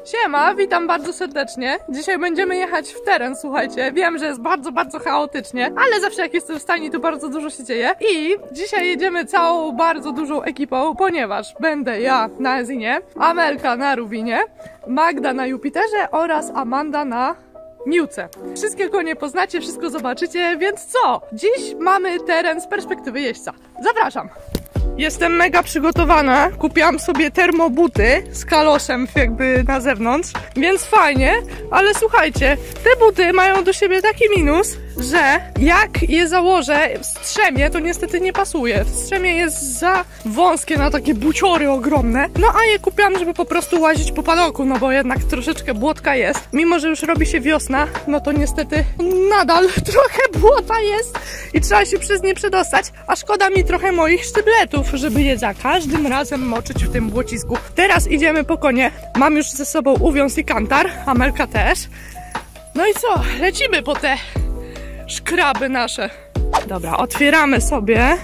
Siema, witam bardzo serdecznie. Dzisiaj będziemy jechać w teren, słuchajcie. Wiem, że jest bardzo chaotycznie, ale zawsze jak jestem w stajni, to bardzo dużo się dzieje. I dzisiaj jedziemy całą bardzo dużą ekipą, ponieważ będę ja na Ezinie, Amelka na Rubinie, Magda na Jupiterze oraz Amanda na Miłce. Wszystkiego nie poznacie, wszystko zobaczycie, więc co? Dziś mamy teren z perspektywy jeźdźca. Zapraszam! Jestem mega przygotowana, kupiłam sobie termobuty z kaloszem jakby na zewnątrz, więc fajnie, ale słuchajcie, te buty mają do siebie taki minus, że jak je założę w strzemie, to niestety nie pasuje. W strzemie jest za wąskie na takie buciory ogromne, no a je kupiłam, żeby po prostu łazić po padoku, no bo jednak troszeczkę błotka jest. Mimo że już robi się wiosna, no to niestety nadal trochę błota jest i trzeba się przez nie przedostać, a szkoda mi trochę moich sztybletów, żeby je za każdym razem moczyć w tym błocisku. Teraz idziemy po konie. Mam już ze sobą uwiąz i kantar, Amelka też. No i co? Lecimy po te szkraby nasze. Dobra, otwieramy sobie.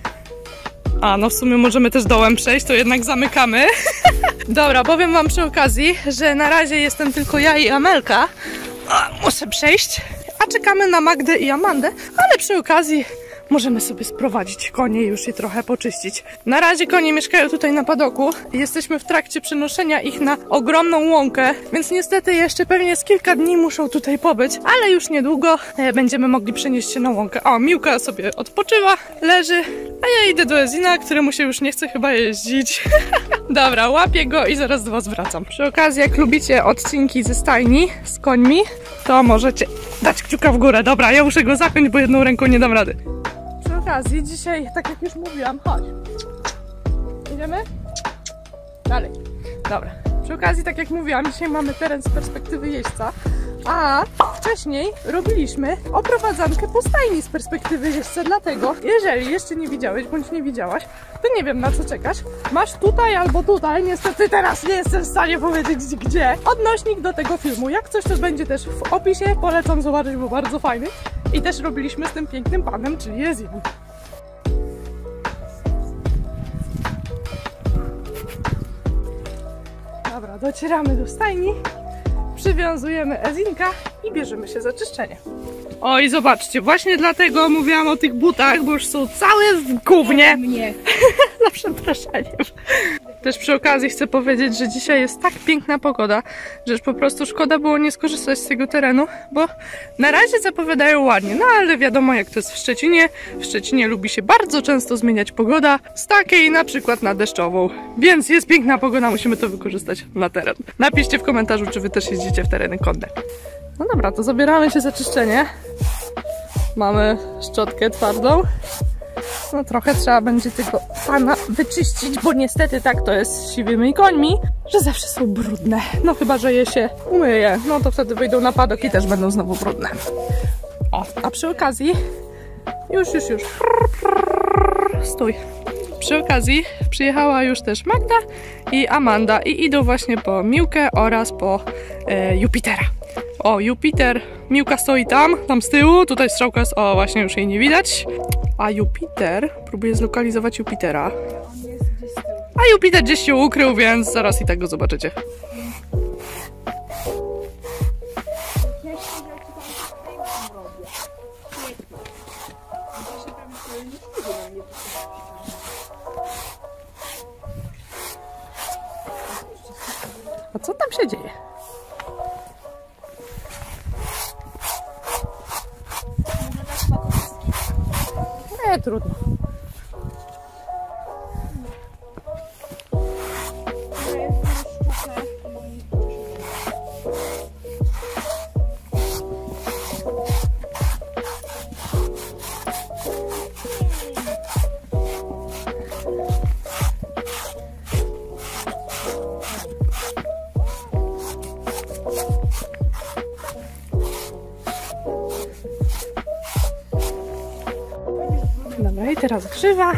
A, no w sumie możemy też dołem przejść, to jednak zamykamy. Dobra, powiem wam przy okazji, że na razie jestem tylko ja i Amelka. Muszę przejść. A czekamy na Magdę i Amandę, ale przy okazji możemy sobie sprowadzić konie i już je trochę poczyścić. Na razie konie mieszkają tutaj na padoku. Jesteśmy w trakcie przenoszenia ich na ogromną łąkę, więc niestety jeszcze pewnie z kilka dni muszą tutaj pobyć, ale już niedługo będziemy mogli przenieść się na łąkę. O, Miłka sobie odpoczywa, leży, a ja idę do Ezina, któremu się już nie chce chyba jeździć. Dobra, łapię go i zaraz do was wracam. Przy okazji, jak lubicie odcinki ze stajni z końmi, to możecie dać kciuka w górę. Dobra, ja muszę go zapiąć, bo jedną ręką nie dam rady. Przy okazji, dzisiaj, tak jak już mówiłam, chodź. Idziemy? Dalej. Dobra. Przy okazji, tak jak mówiłam, dzisiaj mamy teren z perspektywy jeźdźca, a wcześniej robiliśmy oprowadzankę po stajni z perspektywy jeźdźca, dlatego jeżeli jeszcze nie widziałeś, bądź nie widziałaś, to nie wiem na co czekasz. Masz tutaj albo tutaj, niestety teraz nie jestem w stanie powiedzieć gdzie, odnośnik do tego filmu. Jak coś, to będzie też w opisie, polecam zobaczyć, bo bardzo fajny. I też robiliśmy z tym pięknym panem, czyli Ezinem. Dobra, docieramy do stajni, przywiązujemy Ezinka i bierzemy się za czyszczenie. O i zobaczcie, właśnie dlatego mówiłam o tych butach, bo już są całe w gównie. Za przeproszeniem. Też przy okazji chcę powiedzieć, że dzisiaj jest tak piękna pogoda, że już po prostu szkoda było nie skorzystać z tego terenu, bo na razie zapowiadają ładnie, no ale wiadomo jak to jest w Szczecinie. W Szczecinie lubi się bardzo często zmieniać pogoda z takiej na przykład na deszczową, więc jest piękna pogoda, musimy to wykorzystać na teren. Napiszcie w komentarzu, czy wy też jeździcie w tereny konne. No dobra, to zabieramy się za czyszczenie. Mamy szczotkę twardą. No trochę trzeba będzie tego pana wyczyścić, bo niestety tak to jest z siwymi końmi, że zawsze są brudne. No chyba, że je się umyje, no to wtedy wyjdą na padok i też będą znowu brudne. O, a przy okazji, już. Stój. Przy okazji przyjechała już też Magda i Amanda i idą właśnie po Miłkę oraz po Jupitera. O, Jupiter, Miłka stoi tam z tyłu, tutaj strzałka jest, o właśnie już jej nie widać. A Jupiter, próbuję zlokalizować Jupitera. A Jupiter gdzieś się ukrył, więc zaraz i tak go zobaczycie. A co tam się dzieje? Nie, trudno. Dobra, i teraz grzywa.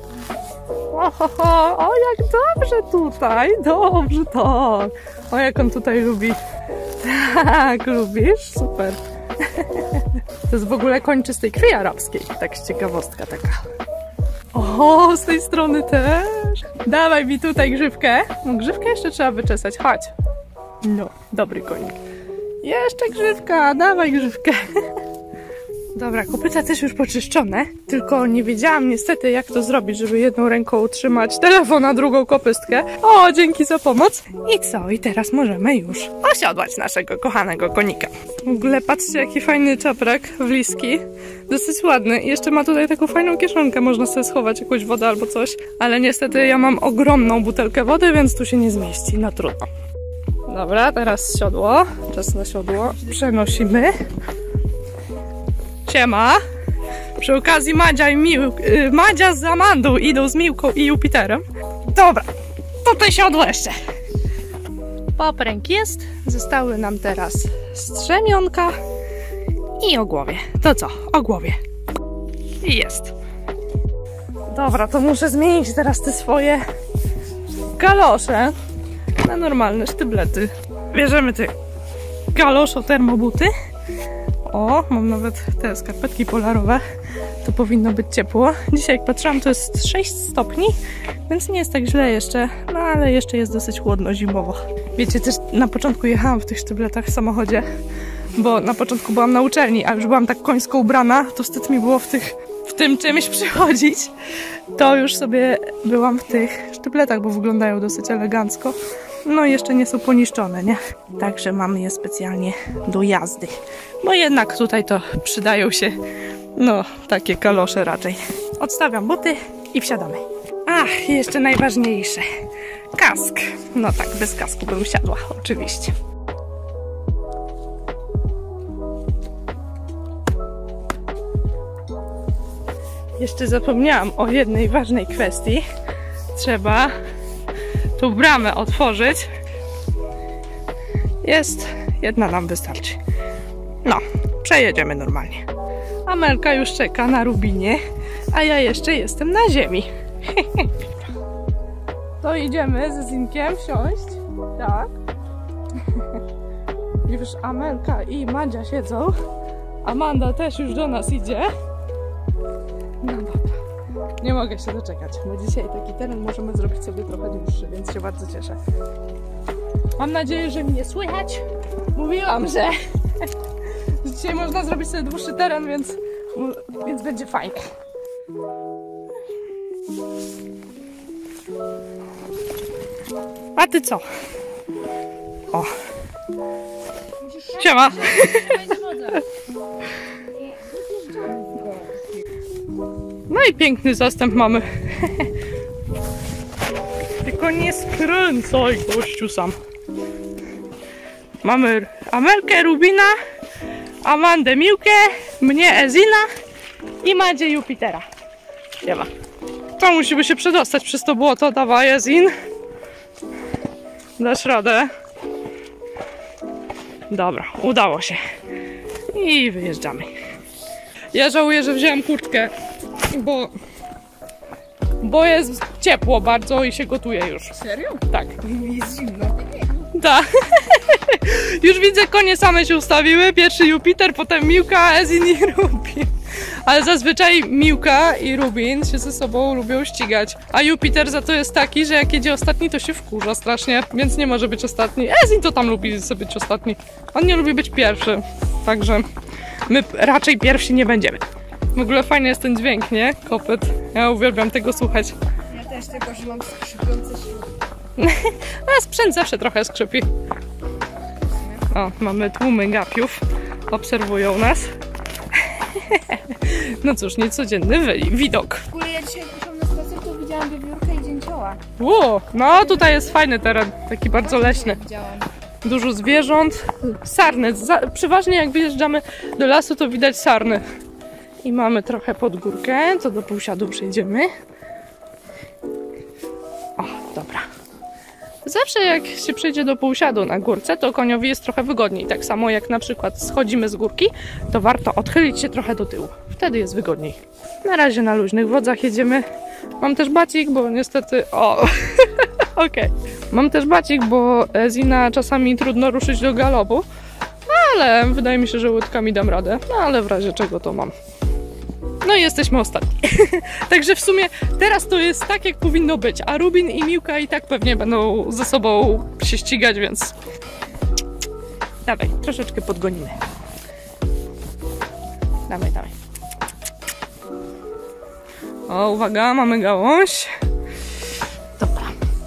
O, jak dobrze tutaj, dobrze to. O, jak on tutaj lubi. Tak, lubisz? Super. To jest w ogóle koń czystej krwi arabskiej. Tak ciekawostka taka. O, z tej strony też. Dawaj mi tutaj grzywkę. No, grzywkę jeszcze trzeba wyczesać, chodź. No, dobry konik. Jeszcze grzywka, dawaj grzywkę. Dobra, kopyta też już poczyszczone, tylko nie wiedziałam niestety jak to zrobić, żeby jedną ręką utrzymać telefon, a drugą kopystkę. O, dzięki za pomoc. I co? I teraz możemy już osiodłać naszego kochanego konika. W ogóle patrzcie, jaki fajny czaprak w liski. Dosyć ładny. I jeszcze ma tutaj taką fajną kieszonkę, można sobie schować jakąś wodę albo coś. Ale niestety ja mam ogromną butelkę wody, więc tu się nie zmieści. No trudno. Dobra, teraz siodło. Czas na siodło. Przenosimy. Siema. Przy okazji Madzia z Amandą idą z Miłką i Jupiterem. Dobra, tutaj siodło jeszcze. Popręg jest. Zostały nam teraz strzemionka i ogłowie. To co? Ogłowie. I jest. Dobra, to muszę zmienić teraz te swoje kalosze na normalne sztyblety. Bierzemy te kaloszo termobuty. O, mam nawet te skarpetki polarowe. To powinno być ciepło. Dzisiaj jak patrzyłam, to jest 6 stopni, więc nie jest tak źle jeszcze, no ale jeszcze jest dosyć chłodno zimowo. Wiecie, też na początku jechałam w tych sztybletach w samochodzie, bo na początku byłam na uczelni, a już byłam tak końsko ubrana, to wstyd mi było w tym czymś przychodzić. To już sobie byłam w tych sztybletach, bo wyglądają dosyć elegancko. No i jeszcze nie są poniszczone, nie? Także mamy je specjalnie do jazdy. Bo jednak tutaj to przydają się, no, takie kalosze raczej. Odstawiam buty i wsiadamy. Ach, i jeszcze najważniejsze. Kask. No tak, bez kasku bym wsiadła, oczywiście. Jeszcze zapomniałam o jednej ważnej kwestii. Trzeba tą bramę otworzyć. Jest, jedna nam wystarczy. No, przejedziemy normalnie. Amelka już czeka na Rubinie, a ja jeszcze jestem na ziemi. To idziemy ze Zinkiem wsiąść. Tak. Już Amelka i Madzia siedzą. Amanda też już do nas idzie. No dobra. Nie mogę się doczekać, bo dzisiaj taki teren możemy zrobić sobie trochę dłuższy, więc się bardzo cieszę. Mam nadzieję, że mnie słychać. Mówiłam, że dzisiaj można zrobić sobie dłuższy teren, więc będzie fajnie. A ty co? O! Siema! No i piękny zastęp mamy. Tylko nie skręcaj, gościu sam. Mamy Amelkę, Rubina, Amandę, Miłkę, mnie, Ezina i Madzie, Jupitera. Nie ma. To musimy się przedostać przez to błoto. Dawaj, Ezin. Dasz radę. Dobra, udało się. I wyjeżdżamy. Ja żałuję, że wziąłem kurtkę, bo jest ciepło bardzo i się gotuje już. Serio? Tak. Jest zimno. Tak. Już widzę, konie same się ustawiły. Pierwszy Jupiter, potem Miłka, Ezin i Rubin. Ale zazwyczaj Miłka i Rubin się ze sobą lubią ścigać. A Jupiter za to jest taki, że jak jedzie ostatni, to się wkurza strasznie, więc nie może być ostatni. Ezin to tam lubi sobie być ostatni. On nie lubi być pierwszy. Także my raczej pierwsi nie będziemy. W ogóle fajny jest ten dźwięk, nie? Kopyt. Ja uwielbiam tego słuchać. Ja też, tylko że mam skrzypiące śruby. A sprzęt zawsze trochę skrzypi. O, mamy tłumy gapiów. Obserwują nas. No cóż, niecodzienny widok. W ogóle ja dzisiaj poszłam na spacer, to widziałam wiewiórkę i dzięcioła. No tutaj jest fajny teren, taki bardzo leśny. Widziałam. Dużo zwierząt. Sarny. Przeważnie jak wyjeżdżamy do lasu, to widać sarny. I mamy trochę pod górkę, to do półsiadu przejdziemy. O, dobra. Zawsze jak się przejdzie do półsiadu na górce, to koniowi jest trochę wygodniej. Tak samo jak na przykład schodzimy z górki, to warto odchylić się trochę do tyłu. Wtedy jest wygodniej. Na razie na luźnych wodzach jedziemy. Mam też bacik, bo niestety... O! Okej. Mam też bacik, bo Zina czasami trudno ruszyć do galopu. Ale wydaje mi się, że łydkami dam radę. No ale w razie czego to mam. No i jesteśmy ostatni. Także w sumie teraz to jest tak, jak powinno być. A Rubin i Miłka i tak pewnie będą ze sobą się ścigać, więc Dawaj, troszeczkę podgonimy. Dawaj, dawaj. O, uwaga, mamy gałąź. Dobra.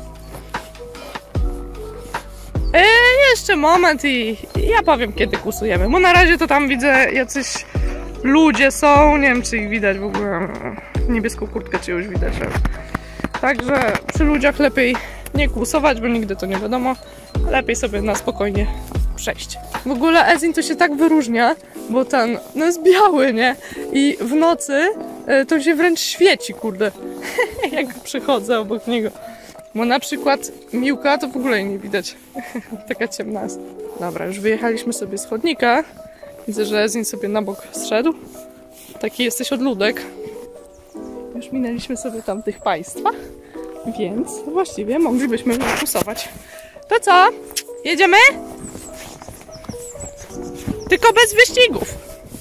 Jeszcze moment i ja powiem, kiedy kusujemy. Bo na razie to tam widzę, jacyś ludzie są. Nie wiem, czy ich widać w ogóle. Niebieską kurtkę czy już widać. Także przy ludziach lepiej nie kłusować, bo nigdy to nie wiadomo. Lepiej sobie na spokojnie przejść. W ogóle Ezin to się tak wyróżnia, bo ten, no jest biały, nie? I w nocy to się wręcz świeci, kurde. Jak przychodzę obok niego. Bo na przykład Miłka to w ogóle jej nie widać. Taka ciemna jest. Dobra, już wyjechaliśmy sobie z chodnika. Widzę, że Ezin sobie na bok zszedł. Taki jesteś odludek. Już minęliśmy sobie tamtych państwa. Więc właściwie moglibyśmy już kusować. To co? Jedziemy? Tylko bez wyścigów.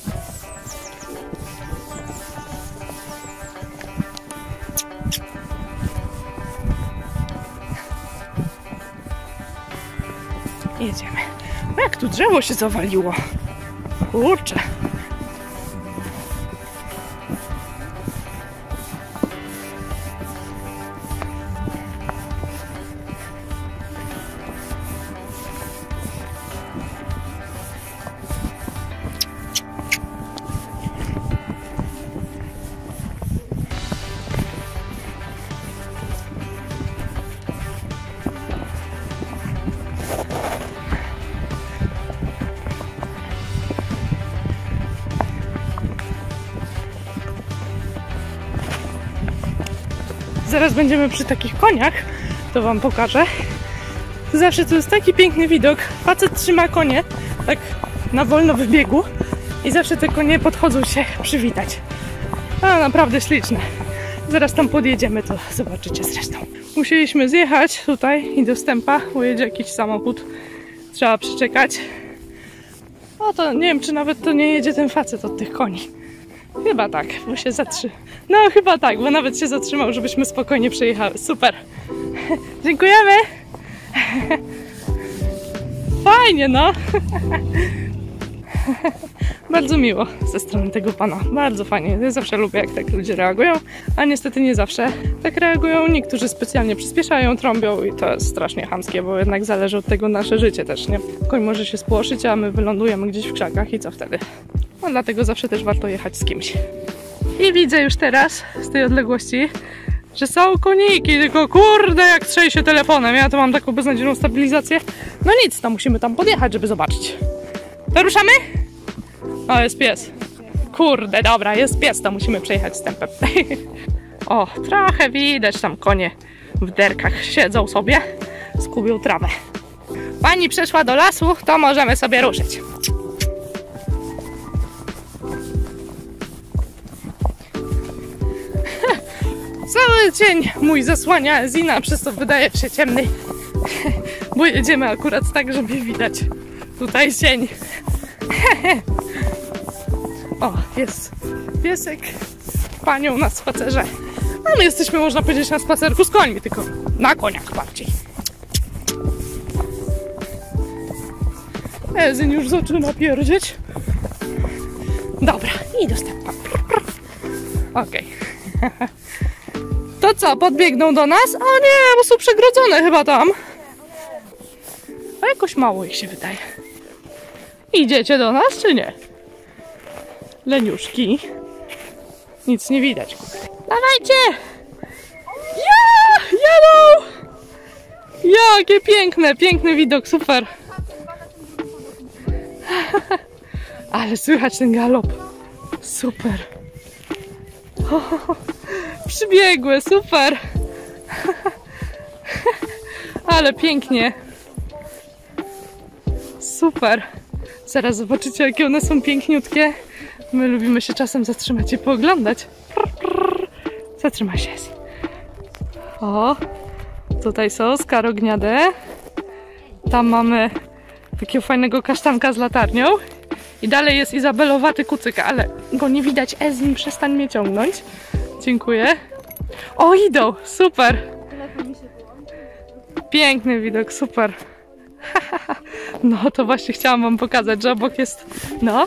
Jedziemy. No jak tu drzewo się zawaliło. Kurczę. Zaraz będziemy przy takich koniach, to wam pokażę. Zawsze to jest taki piękny widok. Facet trzyma konie, tak na wolno w biegu i zawsze te konie podchodzą się przywitać. No naprawdę śliczne. Zaraz tam podjedziemy, to zobaczycie zresztą. Musieliśmy zjechać tutaj i do wstępa, bo jedzie jakiś samochód. Trzeba przeczekać. No to nie wiem, czy nawet to nie jedzie ten facet od tych koni. Chyba tak, bo się zatrzymał. No chyba tak, bo nawet się zatrzymał, żebyśmy spokojnie przejechały. Super. Dziękujemy. Fajnie, no. Bardzo miło ze strony tego pana. Bardzo fajnie. Ja zawsze lubię, jak tak ludzie reagują, a niestety nie zawsze tak reagują. Niektórzy specjalnie przyspieszają, trąbią i to jest strasznie chamskie, bo jednak zależy od tego nasze życie też, nie? Koń może się spłoszyć, a my wylądujemy gdzieś w krzakach i co wtedy? No dlatego zawsze też warto jechać z kimś. I widzę już teraz, z tej odległości, że są koniki, tylko kurde jak trzęsie telefonem. Ja to mam taką beznadziejną stabilizację. No nic, to musimy tam podjechać, żeby zobaczyć. To ruszamy? O, jest pies. Kurde, dobra, jest pies, to musimy przejechać z tempem. O, trochę widać, tam konie w derkach siedzą sobie, skubią trawę. Pani przeszła do lasu, to możemy sobie ruszyć. Cały dzień mój zasłania Ezina, przez to wydaje się ciemny. Bo jedziemy akurat tak, żeby widać tutaj cień. O, jest piesek panią na spacerze. A my jesteśmy, można powiedzieć, na spacerku z końmi, tylko na koniach bardziej. Ezin już zaczyna pierdzieć. Dobra, i dostępna. Okej. To co, podbiegną do nas? O nie, bo są przegrodzone chyba tam. A jakoś mało ich się wydaje. Idziecie do nas, czy nie? Leniuszki. Nic nie widać. Dawajcie! Ja! Jadą! Jakie piękne, piękny widok, super. Ale słychać ten galop. Super. Przybiegłe, super. Ale pięknie. Super. Zaraz zobaczycie, jakie one są piękniutkie. My lubimy się czasem zatrzymać i pooglądać. Zatrzymaj się. O, tutaj są skarogniade. Tam mamy takiego fajnego kasztanka z latarnią. I dalej jest izabelowaty kucyk, ale go nie widać. Ezin, przestań mnie ciągnąć. Dziękuję. O, idą, super. Piękny widok, super. No to właśnie chciałam wam pokazać, że obok jest... No.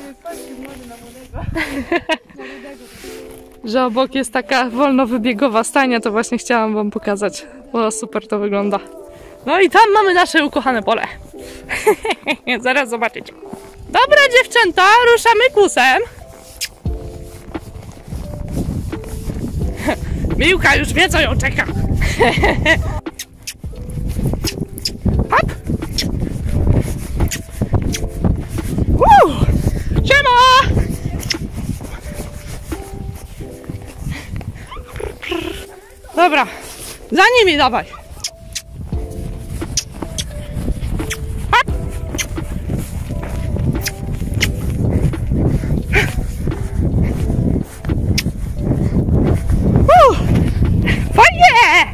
Że obok jest taka wolnowybiegowa stajnia, to właśnie chciałam wam pokazać. O, super to wygląda. No i tam mamy nasze ukochane pole. Zaraz zobaczycie. Dobra dziewczęta, ruszamy kusem. Miłka już wie, co ją czeka. Hop! Siema! Dobra, za nimi dawaj. Hop! Fajnie!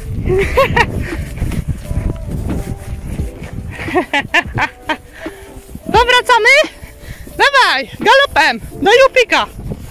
To wracamy? Dawaj, galopem, do Jupika.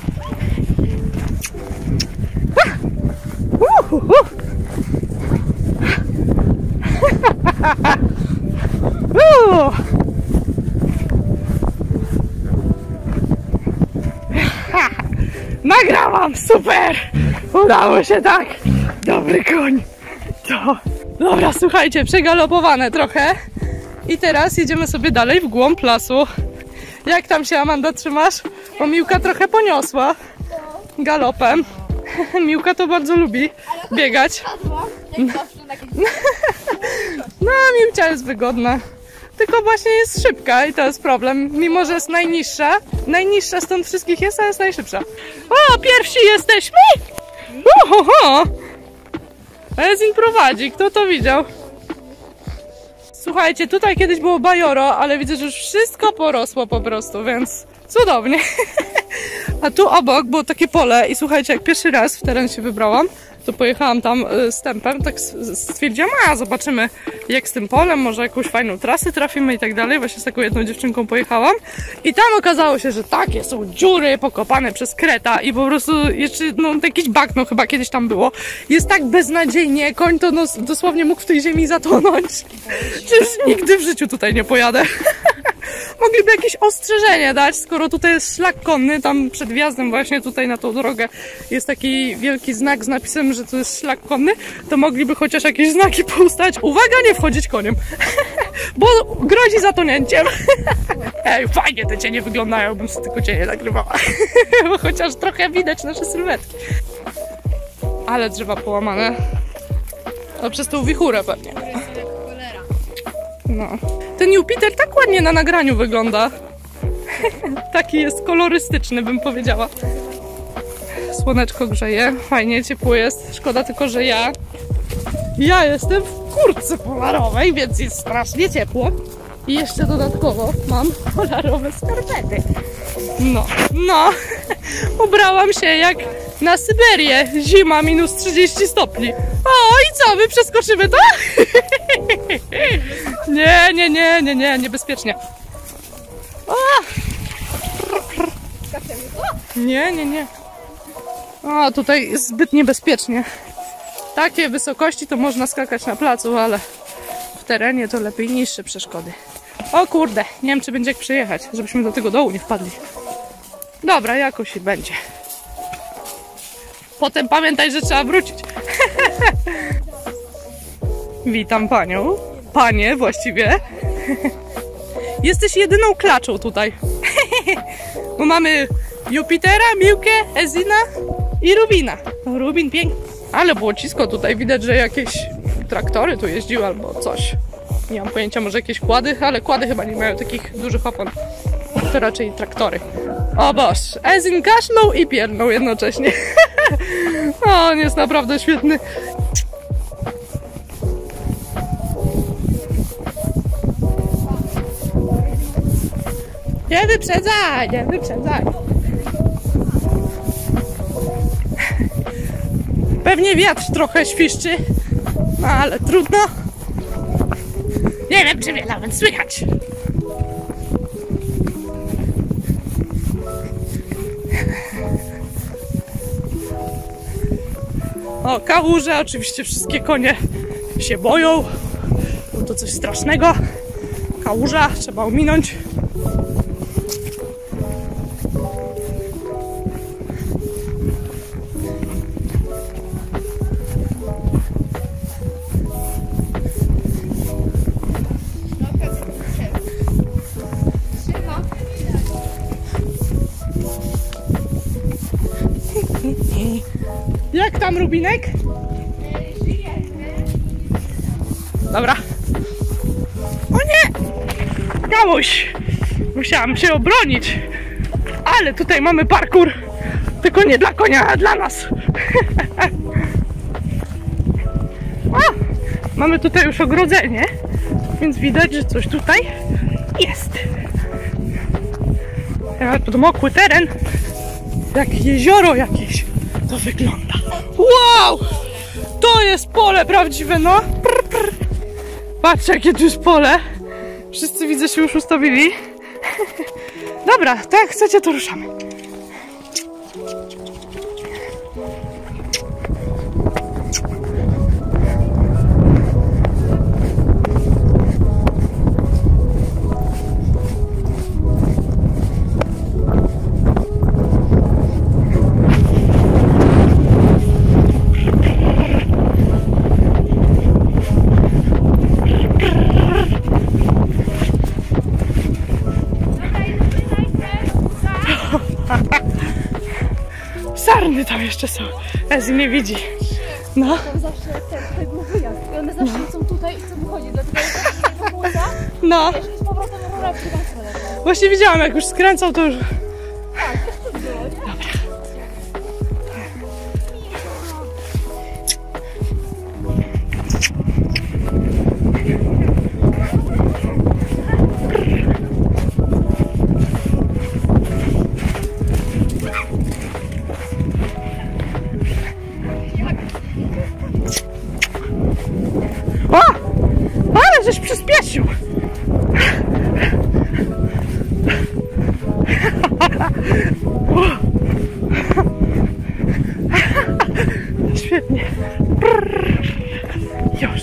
Nagrałam, super! Udało się, tak! Dobry koń! To... Dobra, słuchajcie, przegalopowane trochę. I teraz jedziemy sobie dalej w głąb lasu. Jak tam się, Amanda, trzymasz? Bo Miłka trochę poniosła galopem. Miłka to bardzo lubi biegać. No, Miłcia jest wygodna. Tylko właśnie jest szybka i to jest problem. Mimo że jest najniższa. Najniższa stąd wszystkich jest, ale jest najszybsza. O, pierwsi jesteśmy! Ohoho! Ezin prowadzi, kto to widział? Słuchajcie, tutaj kiedyś było bajoro, ale widzę, że już wszystko porosło po prostu, więc cudownie. A tu obok było takie pole i słuchajcie, jak pierwszy raz w teren się wybrałam, to pojechałam tam z tempem, tak stwierdziłam, a zobaczymy jak z tym polem, może jakąś fajną trasę trafimy i tak dalej. Właśnie z taką jedną dziewczynką pojechałam i tam okazało się, że takie są dziury pokopane przez kreta i po prostu jeszcze no jakieś bagno chyba kiedyś tam było. Jest tak beznadziejnie, koń to no, dosłownie mógł w tej ziemi zatonąć. Czyż nigdy w życiu tutaj nie pojadę. Mogliby jakieś ostrzeżenie dać, skoro tutaj jest szlak konny, tam przed wjazdem właśnie tutaj na tą drogę jest taki wielki znak z napisem, że to jest szlak konny, to mogliby chociaż jakieś znaki poustawiać. Uwaga, nie wchodzić koniem, bo grozi zatonięciem. Ej, fajnie te cienie wyglądają, bym sobie tylko cienie nagrywała. Bo chociaż trochę widać nasze sylwetki. Ale drzewa połamane. No przez tą wichurę pewnie. No. Ten Jupiter tak ładnie na nagraniu wygląda. Taki jest kolorystyczny, bym powiedziała. Słoneczko grzeje, fajnie, ciepło jest. Szkoda tylko, że ja jestem w kurtce polarowej, więc jest strasznie ciepło. I jeszcze dodatkowo mam polarowe skarpety. No. Ubrałam się jak na Syberię. Zima minus 30 stopni. O, i co, my przeskoczymy to? Nie, niebezpiecznie. O! Nie. O, tutaj jest zbyt niebezpiecznie. Takie wysokości to można skakać na placu, ale w terenie to lepiej niższe przeszkody. O kurde, nie wiem czy będzie jak przyjechać, żebyśmy do tego dołu nie wpadli. Dobra, jakoś i będzie. Potem pamiętaj, że trzeba wrócić. Witam panią. Panie właściwie. Jesteś jedyną klaczą tutaj. Bo mamy Jupitera, Miłkę, Ezina i Rubina. No, Rubin piękny. Ale było cisko tutaj. Widać, że jakieś traktory tu jeździły albo coś. Nie mam pojęcia, może jakieś kłady, ale kłady chyba nie mają takich dużych opon. To raczej traktory. O Boż, Ezin kaszlał i piernął jednocześnie. O, on jest naprawdę świetny. Nie wyprzedzaj, nie wyprzedzaj. Pewnie wiatr trochę świszczy, no ale trudno. Nie wiem, czy mnie nawet słychać. O, kałuże, oczywiście wszystkie konie się boją, bo to coś strasznego. Kałuża, trzeba ominąć. Jak tam, Rubinek? Dobra. O nie! Kamuś! Musiałam się obronić. Ale tutaj mamy parkour. Tylko nie dla konia, a dla nas. O! Mamy tutaj już ogrodzenie. Więc widać, że coś tutaj jest. Podmokły teren. Jak jezioro jakieś to wygląda. Wow! To jest pole prawdziwe, no. Prr, prr. Patrzcie, jakie tu jest pole. Wszyscy, widzę, się już ustawili. Dobra, to jak chcecie, to ruszamy. Sarny tam jeszcze są. Ezi nie widzi. No. Tam zawsze ten był wyjazd. I one zawsze są tutaj i chcą wychodzić. Dlatego jest tego płuca. No. Wiesz, i z powrotem rura w drugą stronę. Właśnie widziałam, jak już skręcał, to już... Tak, to było, nie? Dobra. O! Ale żeś przyspieszył! Świetnie. Już.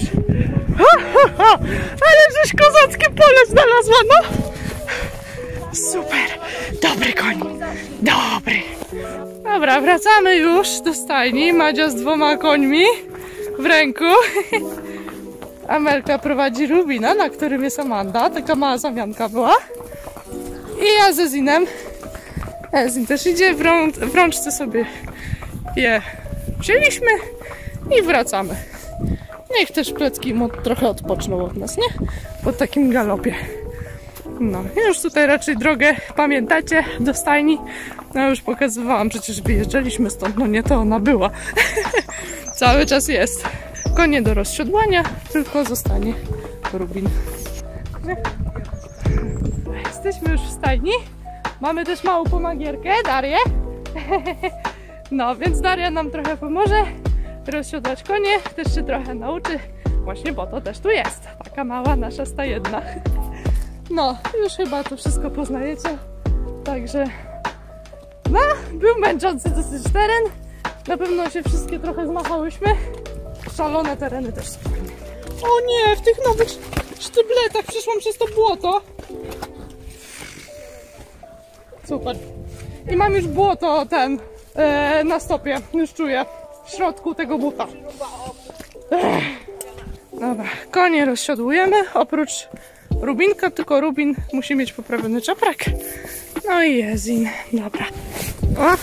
Ale żeś kozackie pole znalazła, no! Super. Dobry koń. Dobry. Dobra, wracamy już do stajni. Madzia z 2 końmi w ręku. Amelka prowadzi Rubina, na którym jest Amanda. Taka mała zamianka była. I ja ze Zinem. Zin też idzie. W rączce sobie je wzięliśmy i wracamy. Niech też plecki mu trochę odpoczną od nas, nie? Po takim galopie. No, już tutaj raczej drogę pamiętacie do stajni. No już pokazywałam, przecież wyjeżdżaliśmy stąd, no nie to ona była. Cały czas jest. Konie do rozsiodłania, tylko zostanie Rubin. Jesteśmy już w stajni. Mamy też małą pomagierkę, Darię. No, więc Daria nam trochę pomoże rozsiodłać konie, też się trochę nauczy. Właśnie po to też tu jest. Taka mała nasza stajjedna. No, już chyba to wszystko poznajecie. Także no, był męczący dosyć teren. Na pewno się wszystkie trochę zmachałyśmy. Szalone tereny też są. O nie, w tych nowych sztybletach przeszłam przez to błoto. Super. I mam już błoto na stopie. Już czuję w środku tego buta. Dobra, konie rozsiodłujemy. Oprócz Rubinka, tylko Rubin musi mieć poprawiony czaprak. No i Jezin. Dobra. O.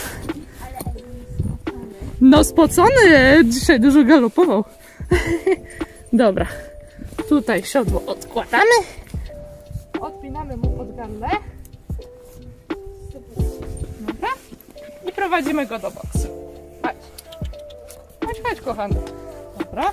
No spocony, dzisiaj dużo galopował. Dobra, tutaj siodło odkładamy. Odpinamy mu pod gandę. Dobra. I prowadzimy go do boksu. Chodź. Chodź, chodź, kochany. Dobra.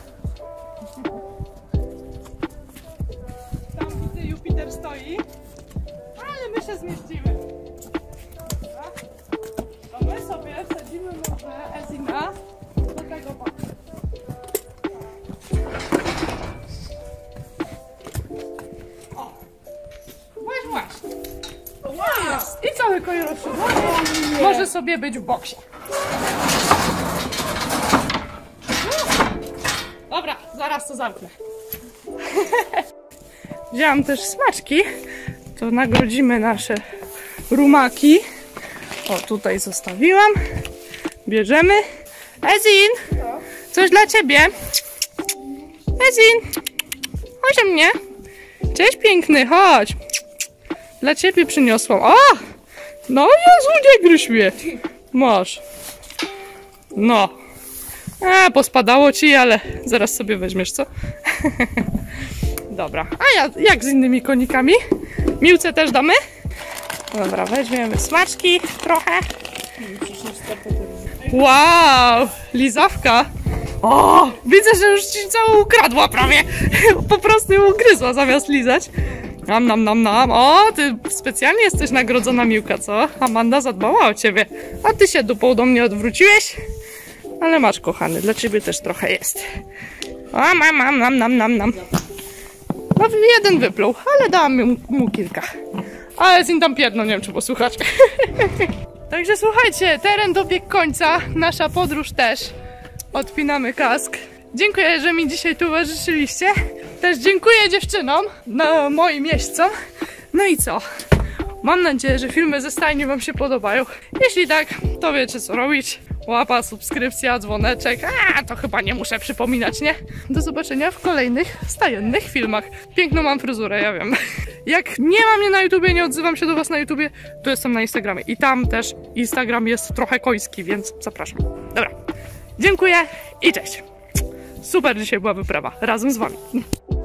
Tam widzę, Jupiter stoi. Ale my się zmieścimy. Dobra. To my sobie wsadzimy może Ezina do tego boksu. O! Właśnie. Jest. I cały koń rozsiadłany może sobie być w boksie. Dobra, zaraz to zamknę. Wzięłam też smaczki. To nagrodzimy nasze rumaki. O, tutaj zostawiłam. Bierzemy. Ezin! Coś dla ciebie. Ezin! Chodź do mnie. Cześć piękny, chodź. Dla ciebie przyniosłam. O! No Jezu, nie gryź mnie. Masz. No. Pospadało ci, ale zaraz sobie weźmiesz, co? Dobra. A ja jak z innymi konikami? Miłce też damy? Dobra, weźmiemy smaczki trochę. Wow! Lizawka. O! Widzę, że już ci całą ukradła prawie. Po prostu ją ugryzła zamiast lizać. Nam. O, ty specjalnie jesteś nagrodzona Miłka, co? Amanda zadbała o ciebie. A ty się dupą do mnie odwróciłeś? Ale masz, kochany, dla ciebie też trochę jest. O, nam. No, jeden wypluł, ale dałam mu kilka. Ale z nim tam pierdno, nie wiem, czy posłuchać. Także słuchajcie, teren dobiegł końca, nasza podróż też. Odpinamy kask. Dziękuję, że mi dzisiaj towarzyszyliście. Też dziękuję dziewczynom, moim jeźdźcom. No i co? Mam nadzieję, że filmy ze stajni wam się podobają. Jeśli tak, to wiecie co robić. Łapa, subskrypcja, dzwoneczek. To chyba nie muszę przypominać, nie? Do zobaczenia w kolejnych stajennych filmach. Piękną mam fryzurę, ja wiem. Jak nie ma mnie na YouTubie, nie odzywam się do was na YouTubie, to jestem na Instagramie. I tam też Instagram jest trochę koński, więc zapraszam. Dobra. Dziękuję i cześć. Super dzisiaj była wyprawa razem z wami.